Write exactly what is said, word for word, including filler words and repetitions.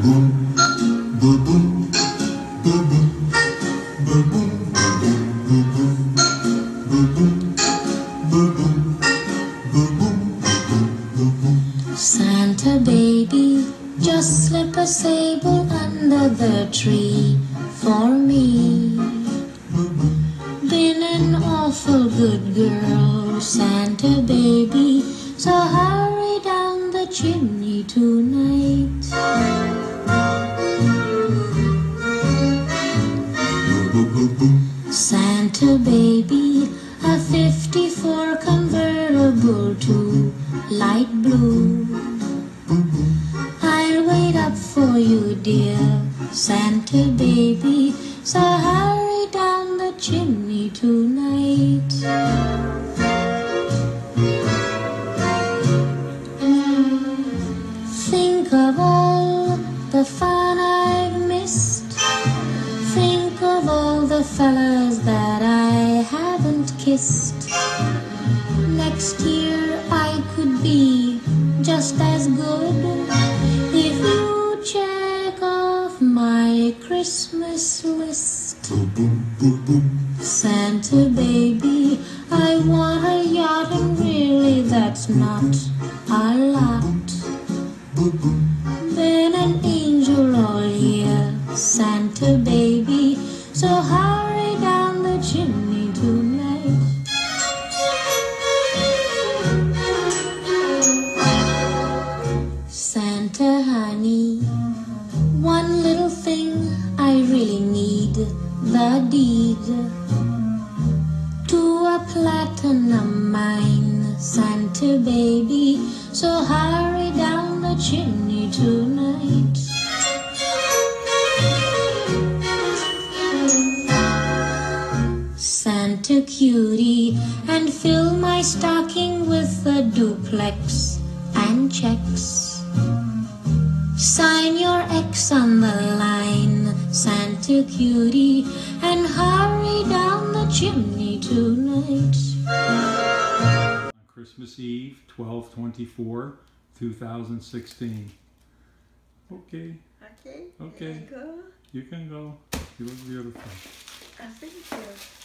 Santa baby, just slip a sable under the tree for me. Been an awful good girl, Santa baby, so hurry down the chimney tonight. Santa baby, a fifty-four convertible to light blue. I'll wait up for you, dear Santa baby, so hurry down the chimney tonight. Think of all the fun I've missed. Think of all the fellas that I haven't kissed. Next year I could be just as good if you check off my Christmas list. Santa baby, I want a yacht, and really that's not a lot. Been an angel all year, Santa baby, so hurry down the chimney tonight. Santa honey, one little thing I really need, the deed to a platinum mine, Santa baby, so hurry down the chimney tonight. Santa cutie, and fill my stocking with a duplex and checks. Sign your X on the line, Santa cutie, and hurry down the chimney tonight. On Christmas Eve, twelve twenty-four, two thousand sixteen. Okay. Okay. Okay. Can I go? You can go. You look beautiful. I think so.